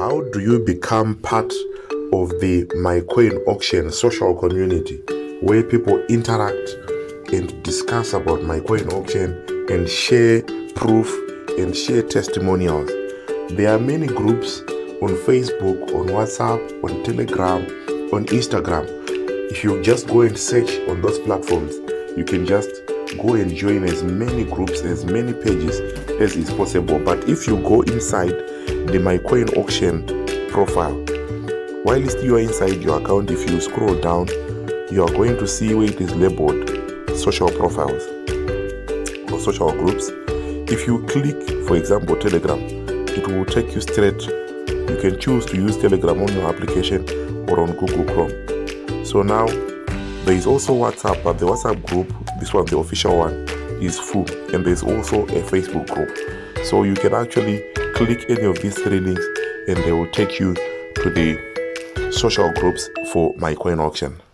How do you become part of the mycoin auction social community where people interact and discuss about mycoin auction and share proof and share testimonials? There are many groups on Facebook, on WhatsApp, on Telegram, on Instagram. If you just go and search on those platforms, you can just go and join as many groups, as many pages as is possible. But if you go inside the mycoin auction profile, while you are inside your account, if you scroll down, you are going to see where it is labeled social profiles or social groups. If you click, for example, Telegram, it will take you straight. You can choose to use Telegram on your application or on Google Chrome. So now there is also WhatsApp, but the WhatsApp group, this one, the official one, is full, and there's also a Facebook group. So you can actually click any of these three links and they will take you to the social groups for mycoin auction.